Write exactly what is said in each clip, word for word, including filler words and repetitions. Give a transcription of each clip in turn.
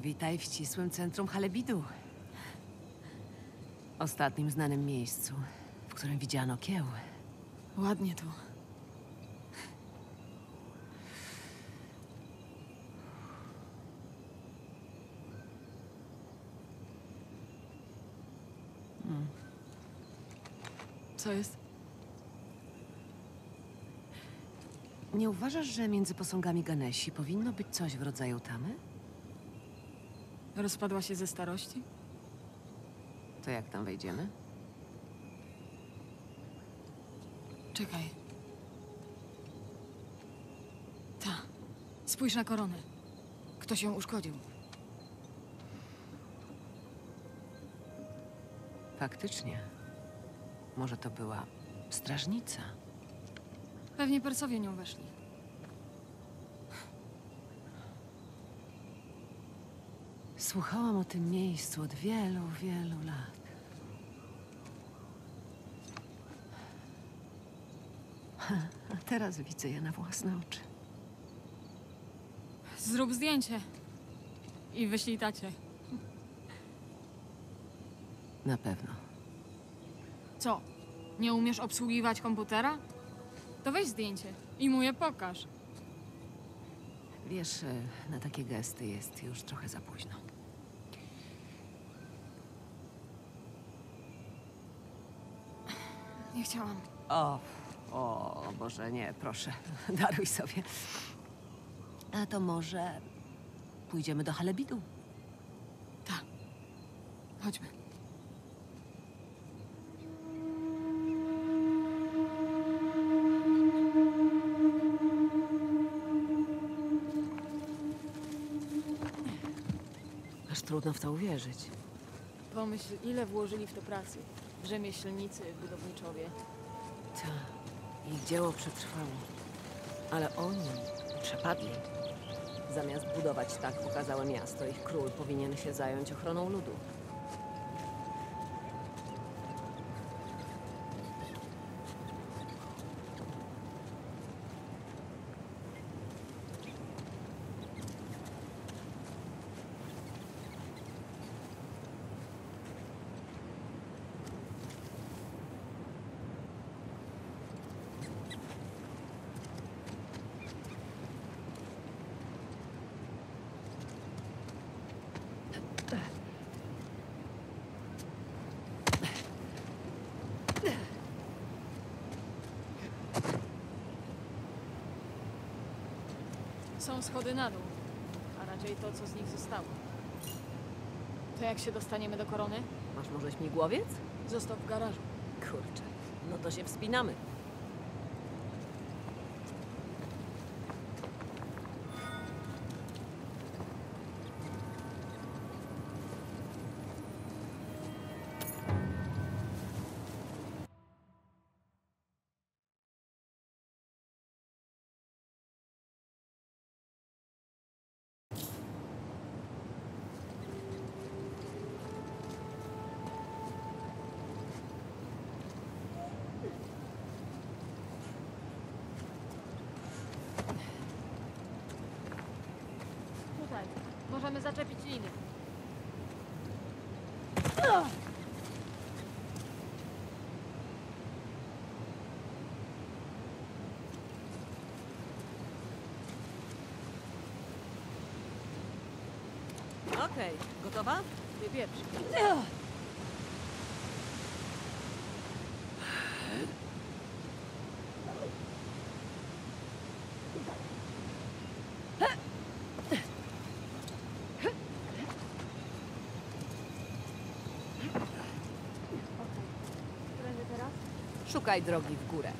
Witaj w ścisłym centrum Halebidu. Ostatnim znanym miejscu, w którym widziano kieł. Ładnie tu. Hmm. Co jest? Nie uważasz, że między posągami Ganesi powinno być coś w rodzaju tamy? Rozpadła się ze starości? To jak tam wejdziemy? Czekaj. Ta. Spójrz na koronę. Ktoś ją uszkodził. Faktycznie. Może to była strażnica. Pewnie Persowie nią weszli. Słuchałam o tym miejscu od wielu, wielu lat. A teraz widzę je na własne oczy. Zrób zdjęcie. I wyślij tacie. Na pewno. Co? Nie umiesz obsługiwać komputera? To weź zdjęcie i mu je pokaż. Wiesz, na takie gesty jest już trochę za późno. Nie chciałam. O, o Boże, nie, proszę. Daruj sobie. A to może pójdziemy do Halebidu? Tak. Chodźmy. Aż trudno w to uwierzyć. Pomyśl, ile włożyli w to pracy. Rzemieślnicy, budowniczowie. Tak, ich dzieło przetrwało. Ale oni przepadli. Zamiast budować tak pokazałe miasto, ich król powinien się zająć ochroną ludu. Są schody na dół, a raczej to, co z nich zostało. To jak się dostaniemy do korony? Masz może śmigłowiec? Został w garażu. Kurczę, no to się wspinamy. Tutaj. Możemy zaczepić liny. Okej, gotowa? Ty pierwszy. Którędy teraz? Szukaj drogi w górę.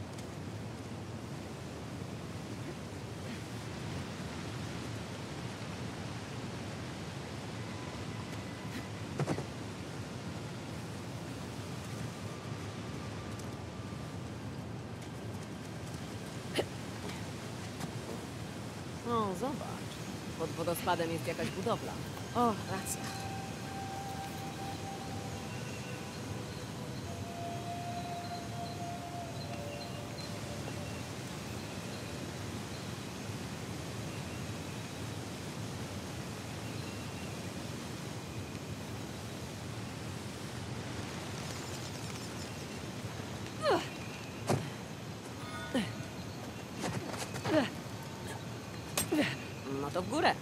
O, zobacz. Pod wodospadem jest jakaś budowla. O, racja. to w górę.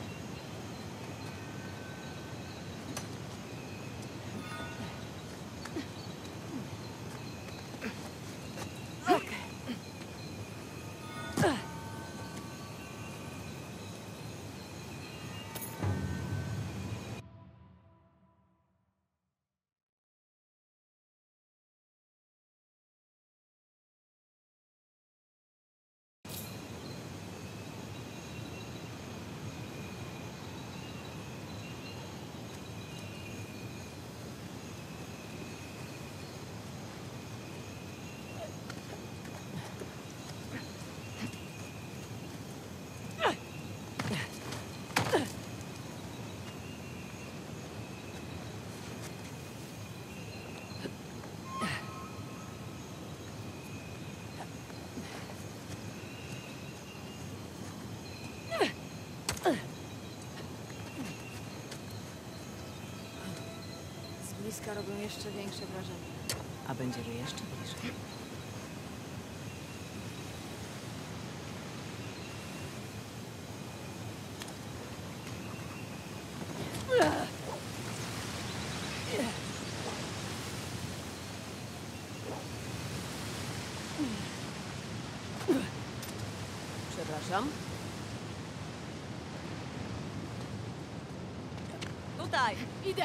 Z bliska robią jeszcze większe wrażenie. A będziemy jeszcze bliżej. Przepraszam. Tutaj! Idę!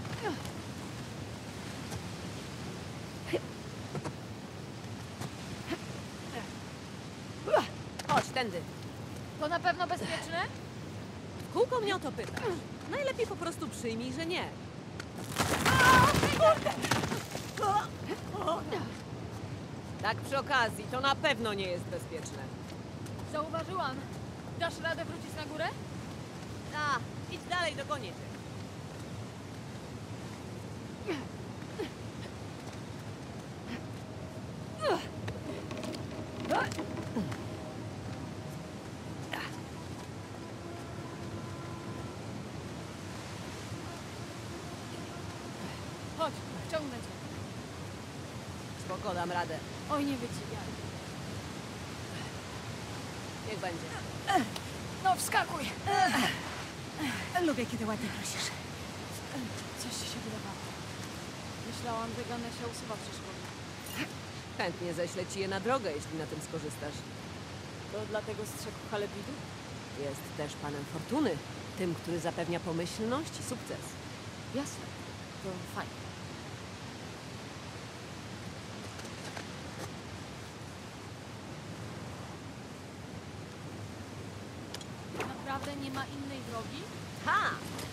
Chodź, tędy. To na pewno bezpieczne? W kółko mnie o to pytasz. Najlepiej po prostu przyjmij, że nie. Tak przy okazji, to na pewno nie jest bezpieczne. Zauważyłam. Dasz radę wrócić na górę? A, idź dalej, dogonię cię. Chodź, wciągnę cię. Spoko, dam radę. Oj, nie wyciwiaj. Niech będzie. No, wskakuj! Lubię, kiedy ładnie prosisz. Coś ci się wydawało. Myślałam, że Ganesia usuwa przeszkody. Chętnie ześlę ci je na drogę, jeśli na tym skorzystasz. To dlatego strzegł Halebidu? Jest też panem Fortuny, tym, który zapewnia pomyślność i sukces. Jasne. To fajnie. Naprawdę nie ma innej drogi? Ha!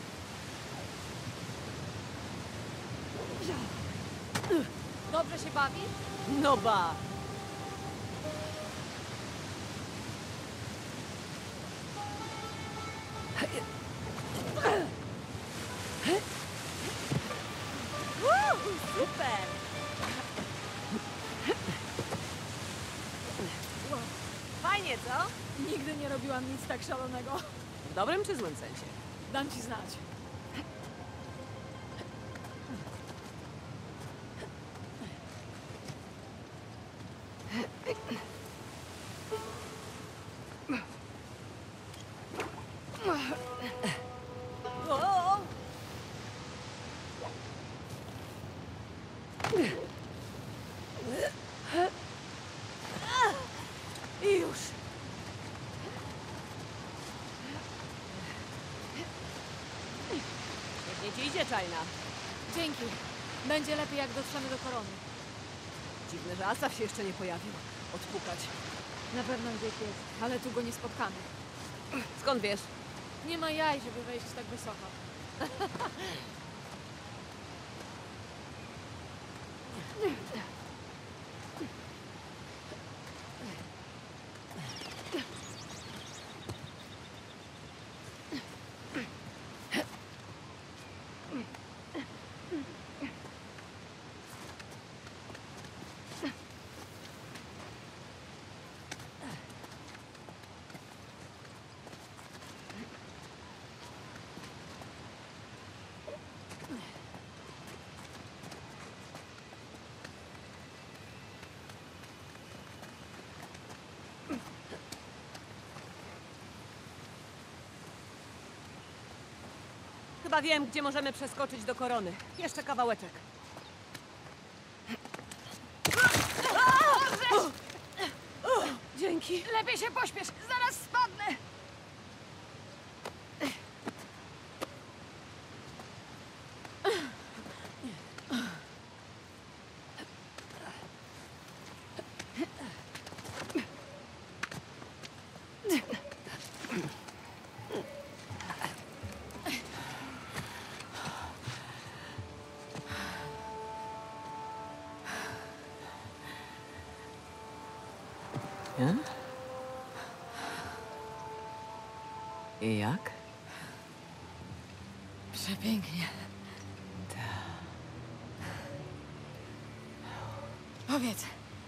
Dobrze się bawi? No ba! Uuu, super! Fajnie, co? Nigdy nie robiłam nic tak szalonego. W dobrym czy złym sensie? Dam ci znać. O! I już. Niech nie ci idzie, Czajna. Dzięki. Będzie lepiej, jak dotrzemy do korony. Dziwne, że Asaf się jeszcze nie pojawił. Odpukać. Na pewno gdzieś jest, ale tu go nie spotkamy. Skąd wiesz? Nie ma jaj, żeby wejść tak wysoko. Chyba wiem, gdzie możemy przeskoczyć do korony. Jeszcze kawałeczek. Dzięki. Lepiej się pośpiesz, zaraz spadnę! Nie? I jak? Przepięknie. Powiedz,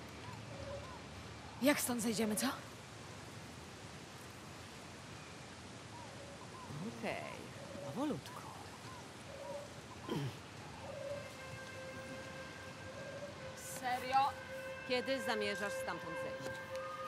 jak stąd zejdziemy, co? Okej, powolutku. Serio? Kiedy zamierzasz stamtąd zejść?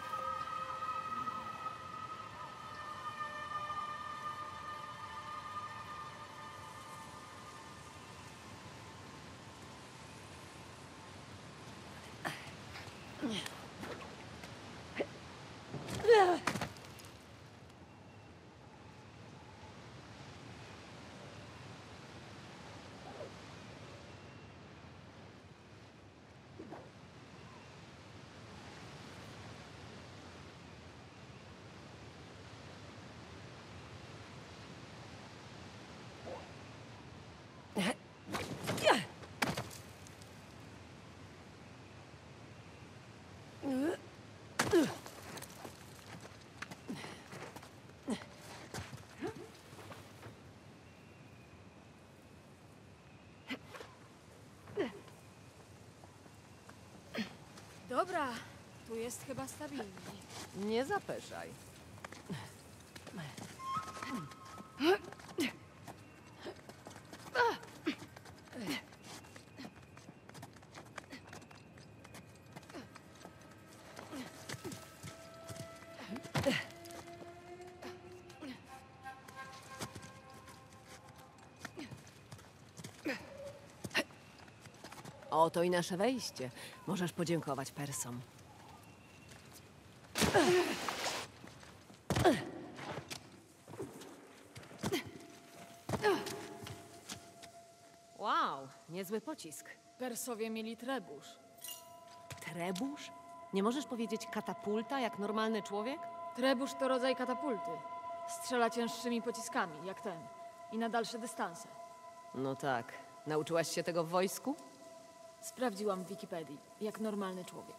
Dobra, tu jest chyba stabilniej. Nie zapeszaj. Oto i nasze wejście. Możesz podziękować Persom. Wow, niezły pocisk. Persowie mieli trebusz. Trebusz? Nie możesz powiedzieć katapulta jak normalny człowiek? Trebusz to rodzaj katapulty. Strzela cięższymi pociskami, jak ten. I na dalsze dystanse. No tak. Nauczyłaś się tego w wojsku? Sprawdziłam w Wikipedii, jak normalny człowiek.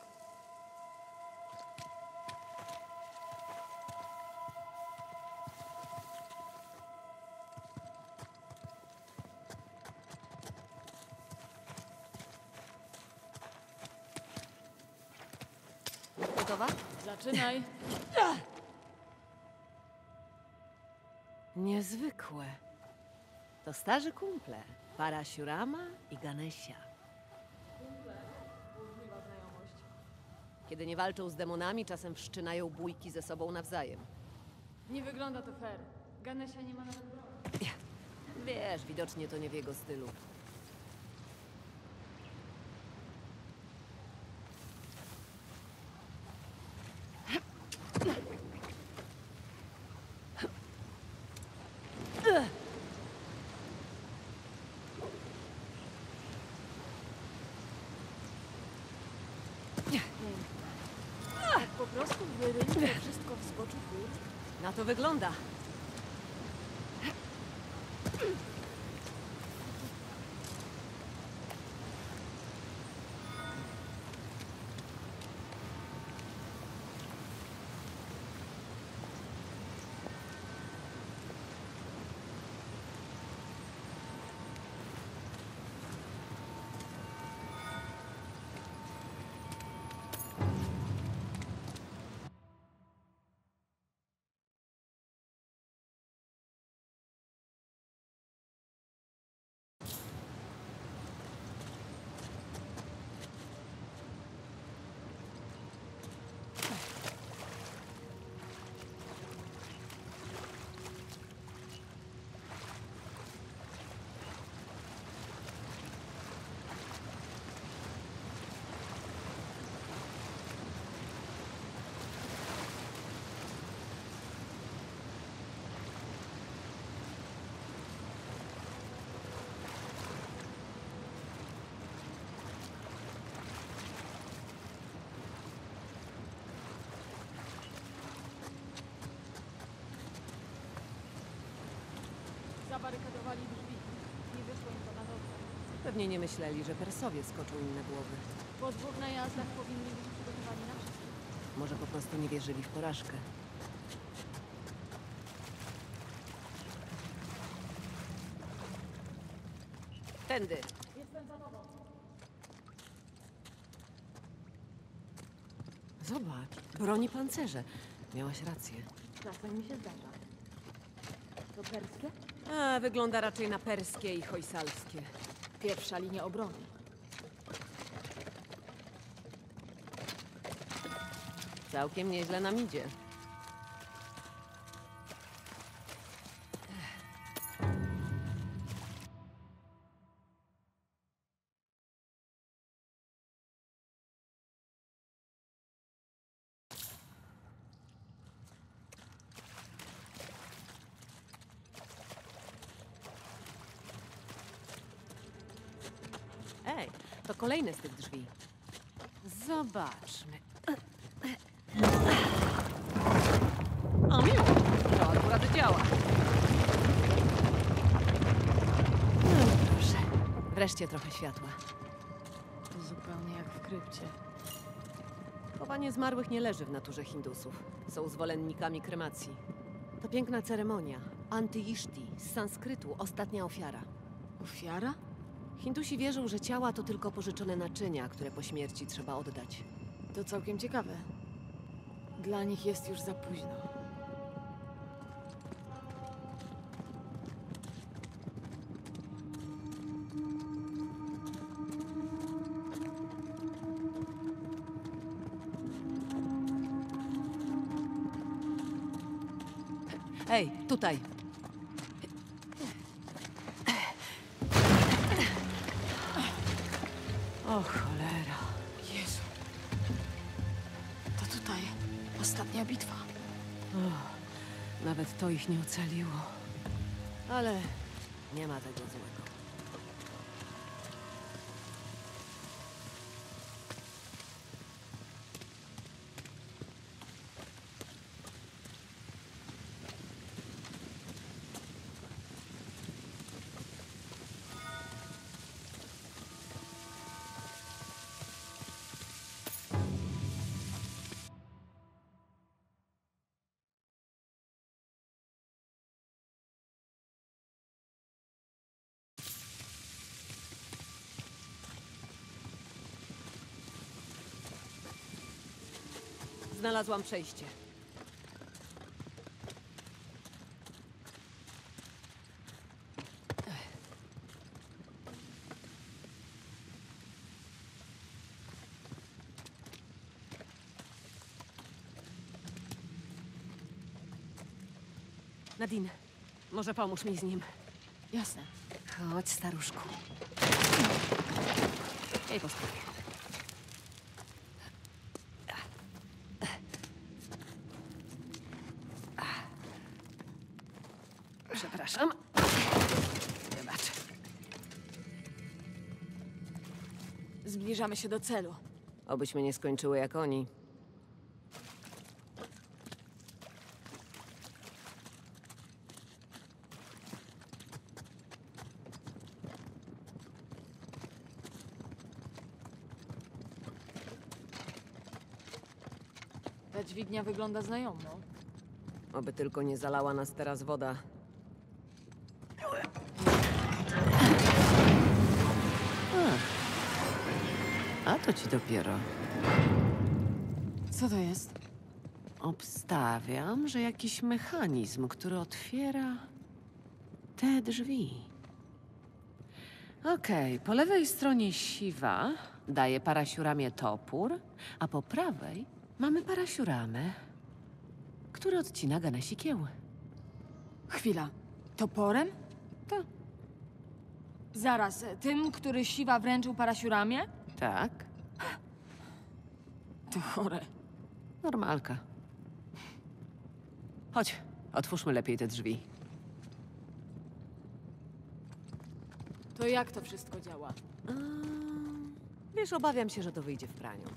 Gotowa? Zaczynaj. Niezwykłe. To starzy kumple. Parasiurama i Ganesia. Burzliwa znajomość. Kiedy nie walczą z demonami, czasem wszczynają bójki ze sobą nawzajem. Nie wygląda to fair. Ganesia nie ma nawet broni. Wiesz, widocznie to nie w jego stylu. Tak po prostu wyryli to wszystko w zboczu gór. Na to wygląda. Pewnie nie myśleli, że Persowie skoczą im na głowy. Po dwóch najazdach powinni być przygotowani na wszystko. Może po prostu nie wierzyli w porażkę. Tędy. Zobacz, broni pancerze. Miałaś rację. Czasem mi się zdarza. To perskie? A, wygląda raczej na perskie i hojsalskie. Pierwsza linia obrony. Całkiem nieźle nam idzie. Ej, to kolejne z tych drzwi. Zobaczmy. O, miło. To akurat działa. No proszę. Wreszcie trochę światła. To zupełnie jak w krypcie. Chowanie zmarłych nie leży w naturze Hindusów. Są zwolennikami kremacji. To piękna ceremonia. Anty-Ishti, z sanskrytu ostatnia ofiara. Ofiara? Hindusi wierzą, że ciała to tylko pożyczone naczynia, które po śmierci trzeba oddać. To całkiem ciekawe. Dla nich jest już za późno. Ej, tutaj. O cholera. Jezu. To tutaj ostatnia bitwa. Nawet to ich nie ocaliło. Ale nie ma tego złego. Znalazłam przejście. Nadine, może pomóż mi z nim. Jasne. Chodź, staruszku. Ej, posłuchaj. Przepraszam. Wybacz. Zbliżamy się do celu. Obyśmy nie skończyły jak oni. Ta dźwignia wygląda znajomo. Oby tylko nie zalała nas teraz woda. A, a to ci dopiero. Co to jest? Obstawiam, że jakiś mechanizm, który otwiera te drzwi. Okej, po lewej stronie siwa daje parasiuramie topór, a po prawej mamy parasiuramę, który odcina Ganesi kieł. Chwila. Toporem? To Zaraz, tym, który Siwa wręczył parasiuramie? tak, To chore. normalka. Chodź, otwórzmy lepiej te drzwi. To jak to wszystko działa? Um, wiesz, obawiam się, że to wyjdzie w praniu.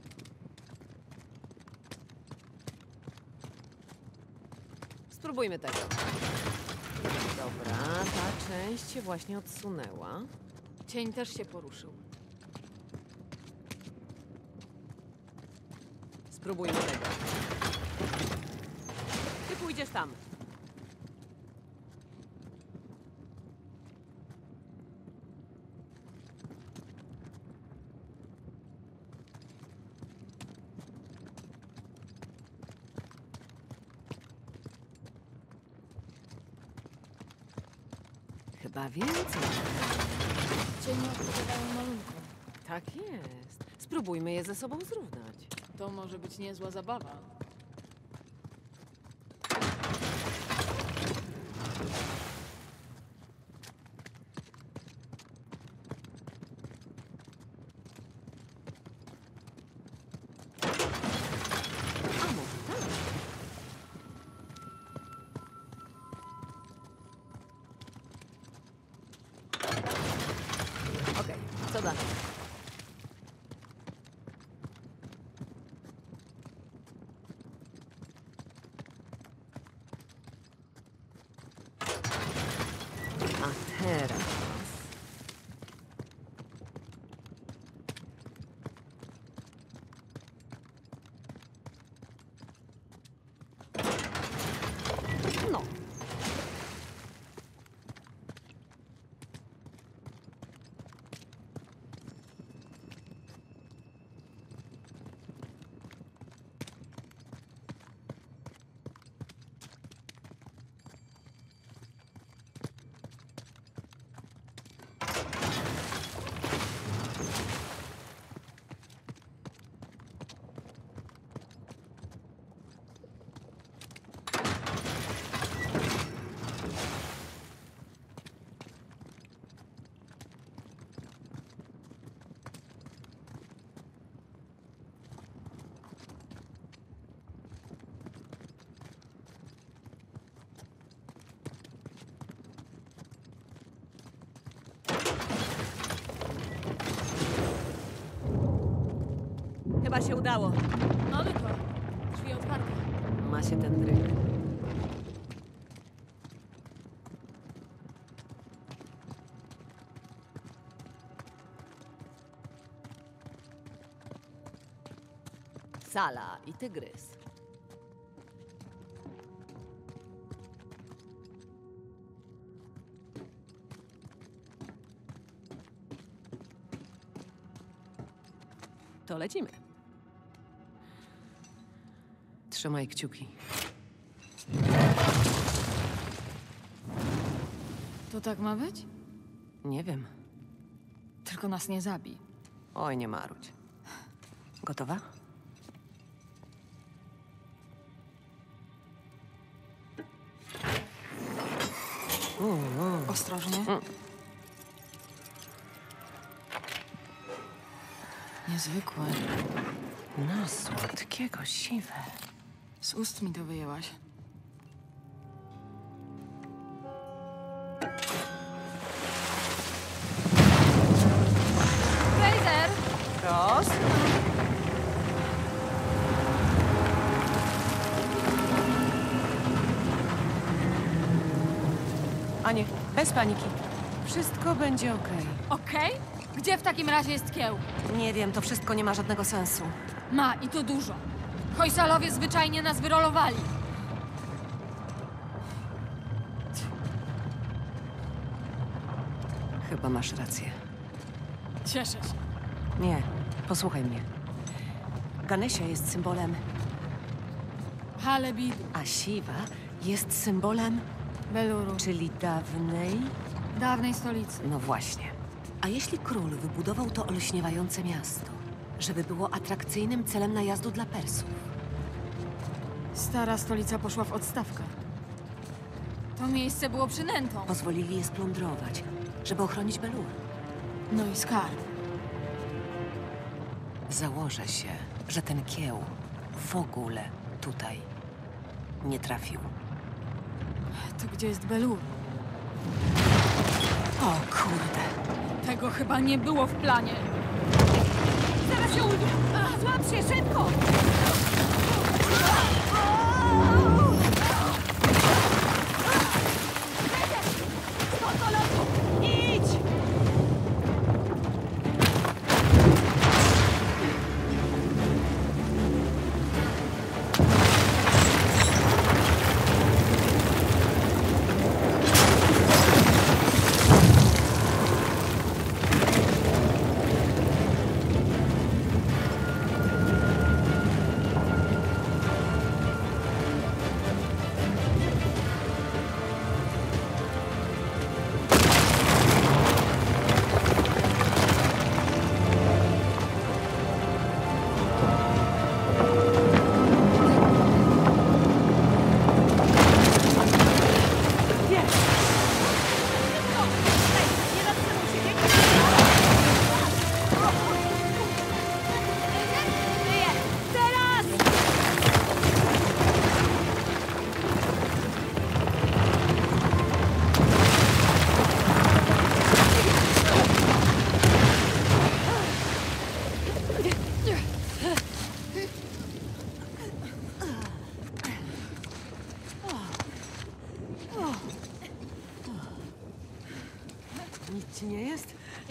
Spróbujmy tego. Dobra, ta część się właśnie odsunęła. Cień też się poruszył. Spróbujmy tego. Ty pójdziesz tam. Chyba więcej. Cienie odpowiadają malunkom. Tak jest. Spróbujmy je ze sobą zrównać. To może być niezła zabawa. A może tak? Okej, co dalej? A teraz... No. Chyba się udało. Mamy to. Drzwi otwarte. Ma się ten dryg. Sala i tygrys. To lecimy. Trzymaj kciuki. To tak ma być? Nie wiem. Tylko nas nie zabij. Oj, nie marudź. Gotowa? Ostrożnie. Mm. Niezwykłe. No, słodkiego, siwe. Z ust mi to wyjęłaś. Fraser! Prost. Anie, bez paniki. Wszystko będzie okej. Okej? Gdzie w takim razie jest kieł? Nie wiem, to wszystko nie ma żadnego sensu. Ma i to dużo. Hojsalowie zwyczajnie nas wyrolowali. Chyba masz rację. Cieszę się. Nie, posłuchaj mnie. Ganesia jest symbolem, Halebidu, a Siwa jest symbolem, Beluru, czyli dawnej... dawnej stolicy. No właśnie. A jeśli król wybudował to olśniewające miasto, żeby było atrakcyjnym celem najazdu dla Persów? Stara stolica poszła w odstawkę. To miejsce było przynętą. Pozwolili je splądrować, żeby ochronić Belur. No i skarb. Założę się, że ten kieł w ogóle tutaj nie trafił. To gdzie jest Belur? O kurde. Tego chyba nie było w planie. Zaraz się uda! Złap się, szybko! Idź!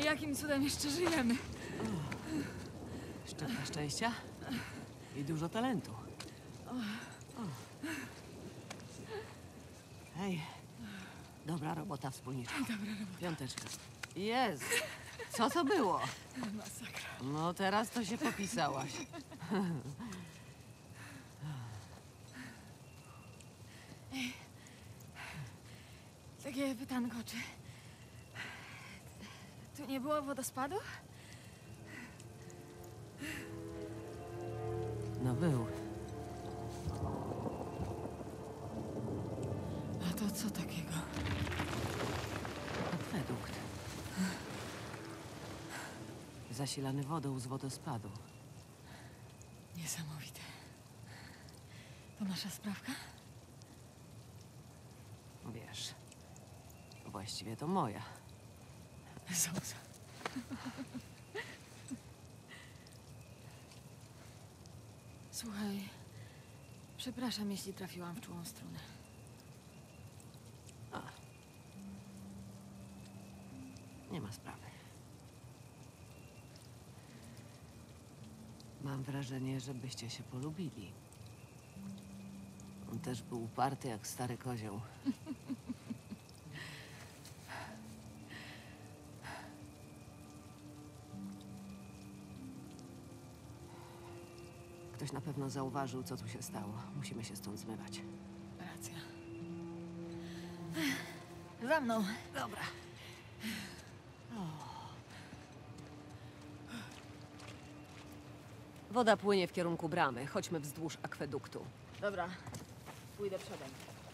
jakim cudem jeszcze żyjemy? Szczepka szczęścia i dużo talentu. O. Hej, dobra robota, wspólniczka. Dobra robota. Piąteczka. Jezu, co to było? Masakra. No teraz to się popisałaś. Takie pytanko, czy... Tu nie było wodospadu? No był. A to co takiego? Akwedukt. Zasilany wodą z wodospadu. Niesamowite. To nasza sprawka? Wiesz, właściwie to moja. Zuza. Słuchaj, przepraszam, jeśli trafiłam w czułą strunę. A. Nie ma sprawy. Mam wrażenie, że byście się polubili. On też był uparty jak stary kozioł. Ktoś na pewno zauważył, co tu się stało. Musimy się stąd zmywać. Racja. Za mną. Dobra. Woda płynie w kierunku bramy. Chodźmy wzdłuż akweduktu. Dobra, pójdę przodem.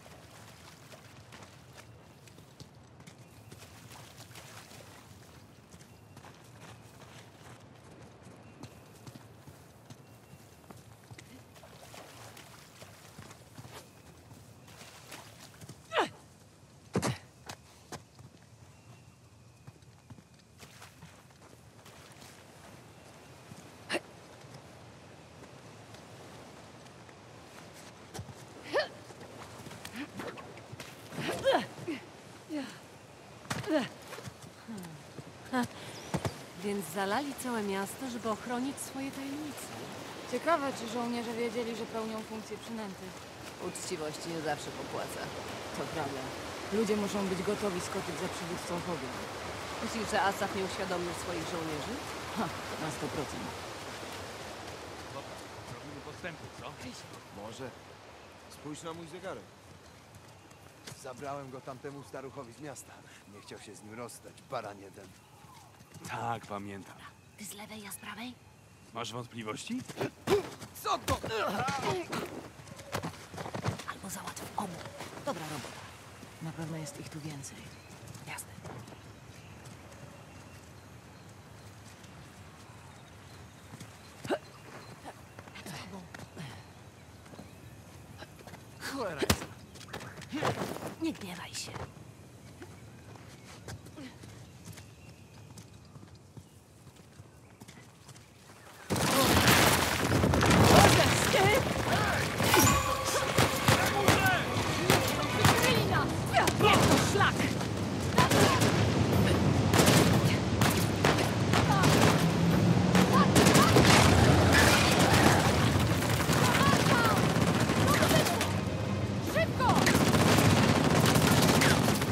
Więc zalali całe miasto, żeby ochronić swoje tajemnice. Ciekawe, czy żołnierze wiedzieli, że pełnią funkcję przynęty. Uczciwość nie zawsze popłaca. To prawda. Ludzie muszą być gotowi skoczyć za przywódcą Hobbit. Myślisz, że Asaf nie uświadomił swoich żołnierzy? Ha, na sto procent. Dobra, robimy postępy, co? Może. Spójrz na mój zegarek. Zabrałem go tamtemu staruchowi z miasta. Nie chciał się z nim rozstać, baran jeden. Tak, pamiętam. Ty z lewej, ja z prawej? Masz wątpliwości? Co to? Albo załatw obu. Dobra robota. Na pewno jest ich tu więcej. Jasne. Cholera. Nie gniewaj się. Szybko!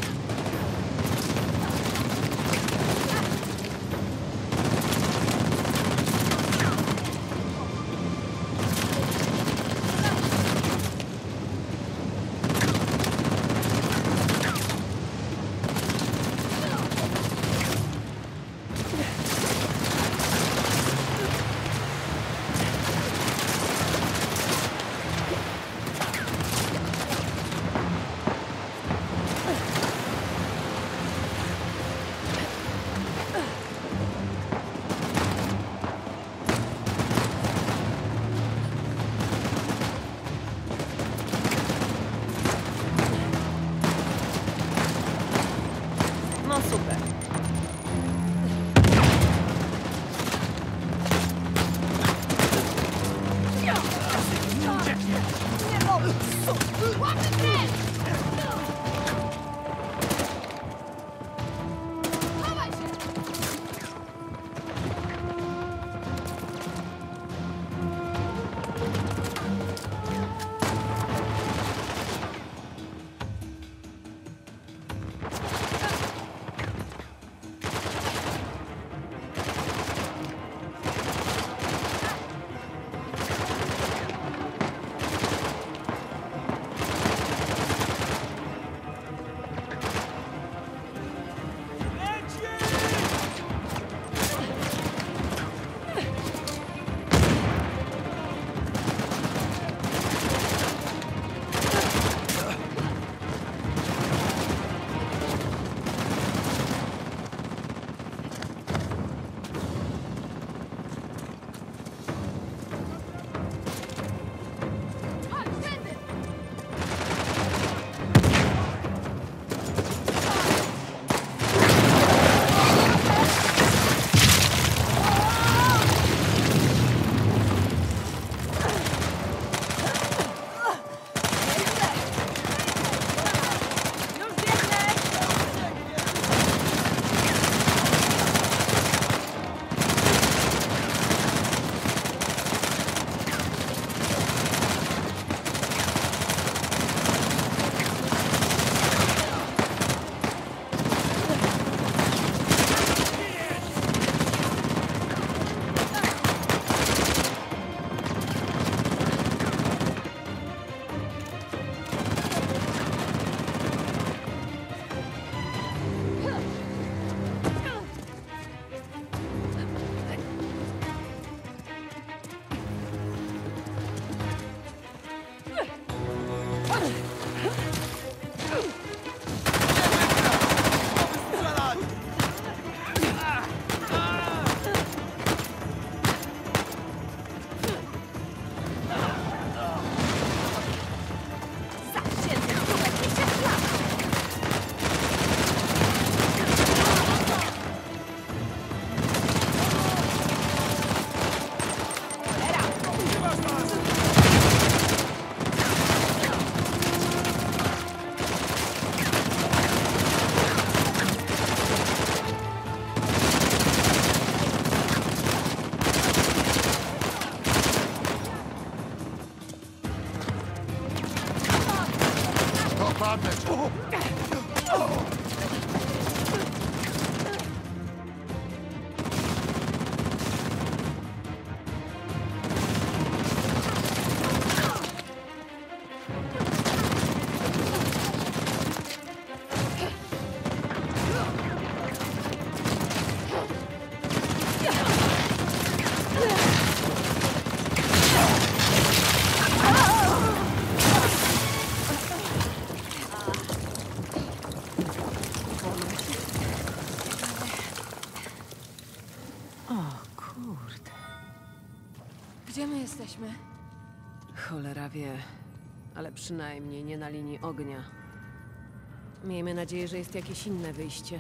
Statek! O kurde. Gdzie my jesteśmy? Cholera wie, ale przynajmniej nie na linii ognia. Miejmy nadzieję, że jest jakieś inne wyjście.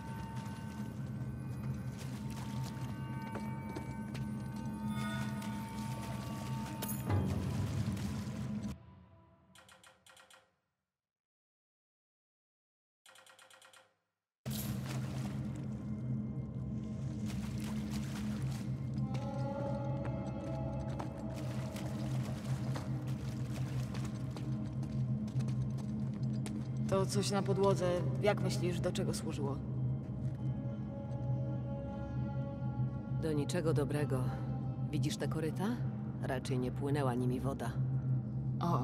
To coś na podłodze. Jak myślisz, do czego służyło? Do niczego dobrego. Widzisz te koryta? Raczej nie płynęła nimi woda. O.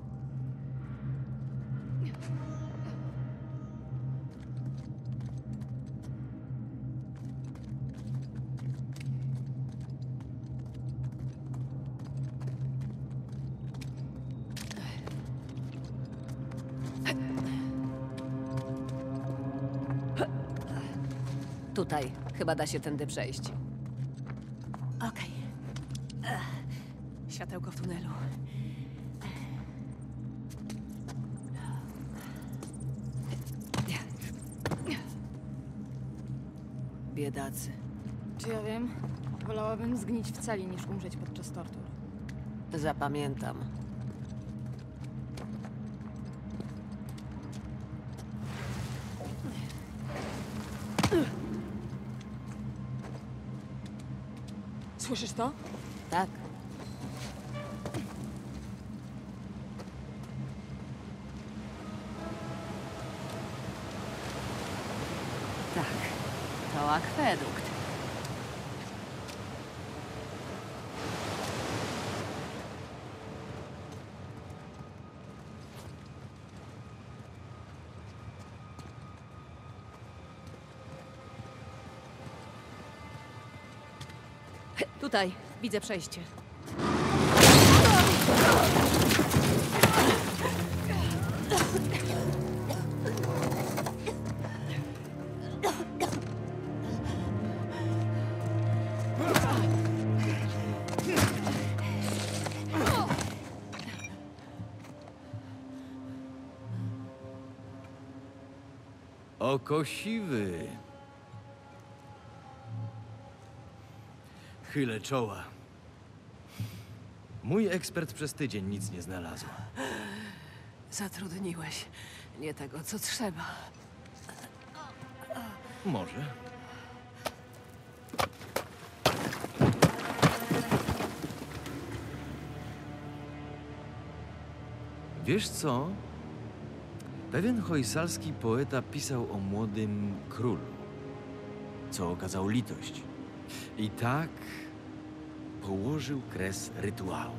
Tutaj. Chyba da się tędy przejść. Okej. Ech. Światełko w tunelu. Biedacy. Czy ja wiem? Wolałabym zgnić w celi, niż umrzeć podczas tortur. Zapamiętam. Słyszysz to? Tak. Tak. To akwedukt. Tutaj. Widzę przejście. Oko siwy. Chylę czoła. Mój ekspert przez tydzień nic nie znalazł. Zatrudniłeś nie tego, co trzeba. Może. Wiesz co? Pewien hojsalski poeta pisał o młodym królu, co okazał litość. I tak położył kres rytuału.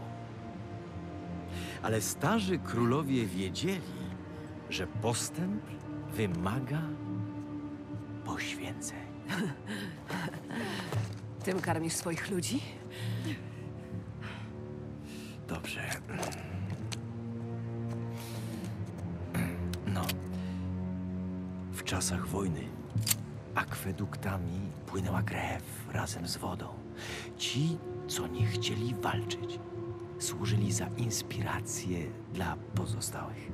Ale starzy królowie wiedzieli, że postęp wymaga poświęceń. Tym karmisz swoich ludzi? Dobrze. No. W czasach wojny akweduktami płynęła krew razem z wodą. Ci, co nie chcieli walczyć, służyli za inspirację dla pozostałych.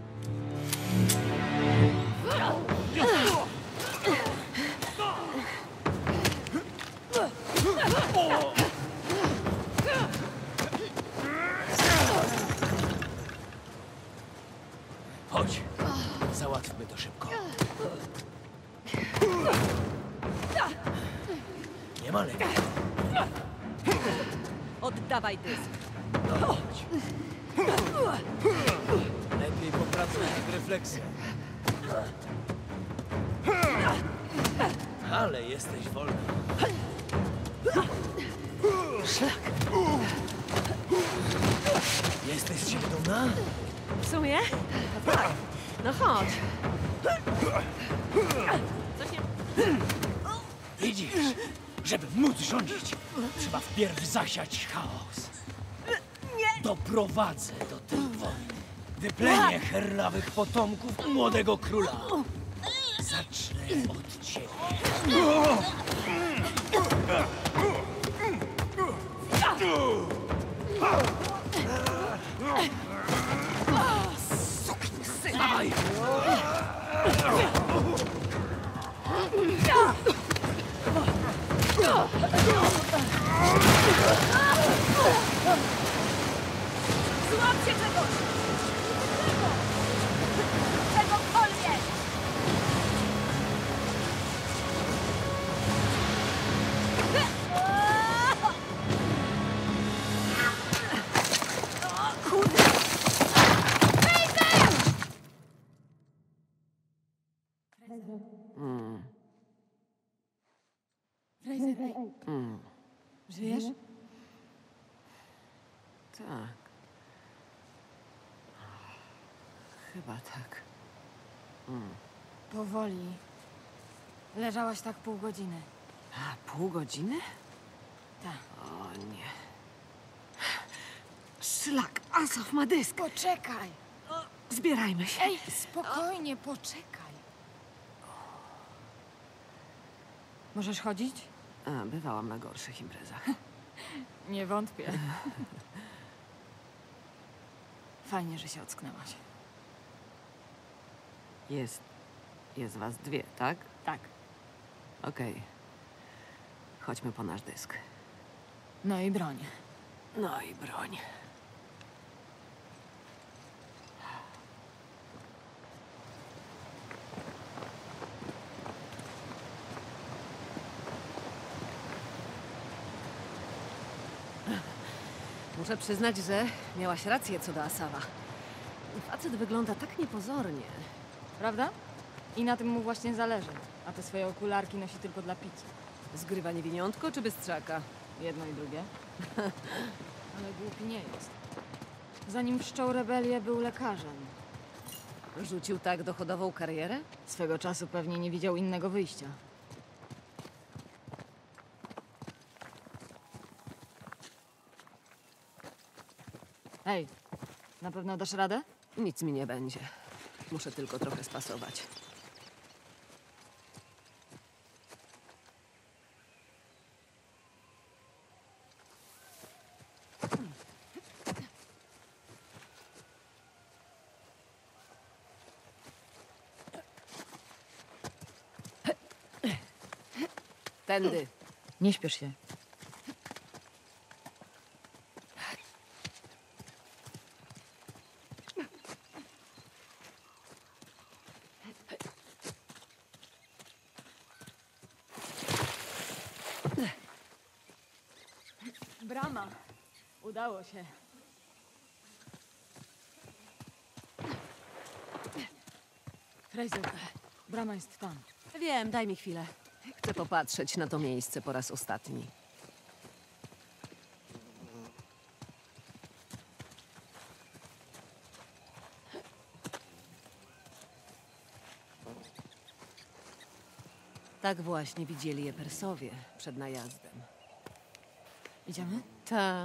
Chodź, załatwmy to szybko. Nie ma lepiej. Oddawaj dysk. chodź. Lepiej popracuj nad refleksją. Ale jesteś wolny. Szlak. Jesteś z siebie dumna? W sumie? No tak. No chodź. Coś nie... Widzisz, żeby móc rządzić, trzeba wpierw zasiać chaos. Doprowadzę do tej wojny. Wyplenię herlawych potomków młodego króla. Zacznę od ciebie. Dawaj! Złapcie czegoś! Czegokolwiek! Fraser, żyjesz? Tak. Chyba tak. Powoli. Leżałaś tak pół godziny. A, pół godziny? Tak. O nie. Szlak, Asav ma dysk. Poczekaj! Zbierajmy się. Ej, spokojnie, poczekaj. Możesz chodzić? A, bywałam na gorszych imprezach. Nie wątpię. Fajnie, że się ocknęłaś. Jest... jest was dwie, tak? Tak. Okej. Chodźmy po nasz dysk. No i broń. No i broń. Muszę przyznać, że miałaś rację co do Asava. Facet wygląda tak niepozornie. Prawda? I na tym mu właśnie zależy. A te swoje okularki nosi tylko dla pici. Zgrywa niewiniątko czy bystrzaka? Jedno i drugie. Ale głupi nie jest. Zanim wszczął rebelię, był lekarzem. Rzucił tak dochodową karierę? Swego czasu pewnie nie widział innego wyjścia. Hej, na pewno dasz radę? Nic mi nie będzie. Muszę tylko trochę spasować. Tędy. Nie śpiesz się. Brama. Udało się. Fraser, brama jest tam. Wiem, daj mi chwilę. Chcę popatrzeć na to miejsce po raz ostatni. Tak właśnie widzieli je Persowie przed najazdem. Idziemy? Ta,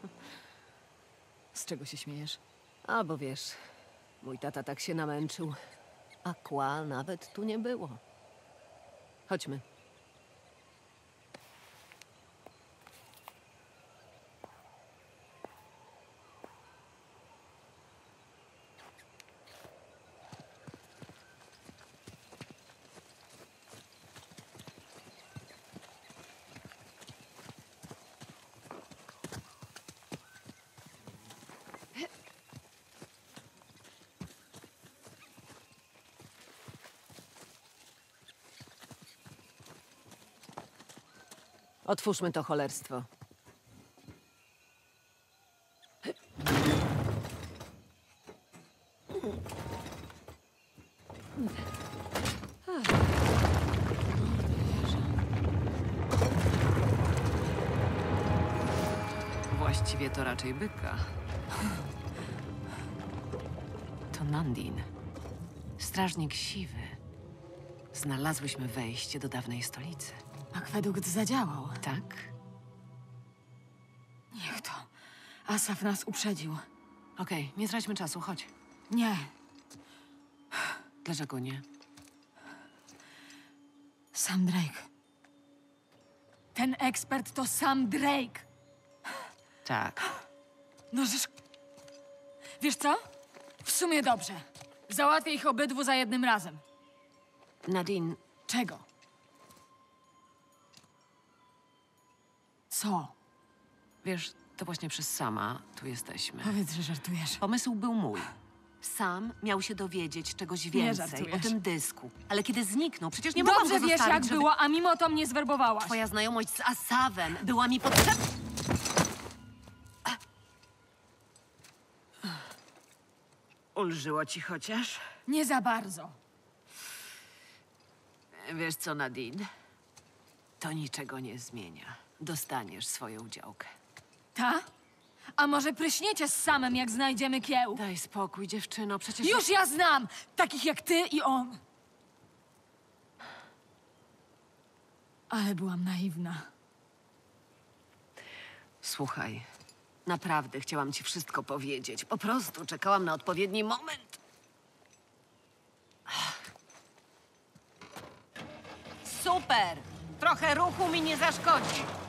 Z czego się śmiejesz? a bo wiesz, mój tata tak się namęczył, a kła nawet tu nie było. Chodźmy. Otwórzmy to cholerstwo. Właściwie to raczej byka. To Nandin. Strażnik siwy. Znalazłyśmy wejście do dawnej stolicy. Akwedukt zadziałał. Tak? Niech to. Asaf nas uprzedził. Okej, nie traćmy czasu, chodź. Nie. Dlaczego nie? Sam Drake. Ten ekspert to sam Drake. Tak. No żeż... Wiesz co? W sumie dobrze. Załatwię ich obydwu za jednym razem. Nadine, Czego? Co? wiesz, to właśnie przez Sama tu jesteśmy. Powiedz, że żartujesz. Pomysł był mój. Sam miał się dowiedzieć czegoś Nie więcej o żartujesz. tym dysku. Ale kiedy zniknął, przecież nie mogłam Dobrze go wiesz, zostawić, jak żeby... było, a mimo to mnie zwerbowałaś. Twoja znajomość z Asawem była mi potrzebna. Ulżyło ci chociaż? Nie za bardzo. Wiesz co, Nadine? To niczego nie zmienia. Dostaniesz swoją działkę. Ta? A może pryśniecie z samym, jak znajdziemy kieł? Daj spokój, dziewczyno, przecież... Już ja znam! Takich jak ty i on. Ale byłam naiwna. Słuchaj, naprawdę chciałam ci wszystko powiedzieć. Po prostu czekałam na odpowiedni moment. Super! Trochę ruchu mi nie zaszkodzi.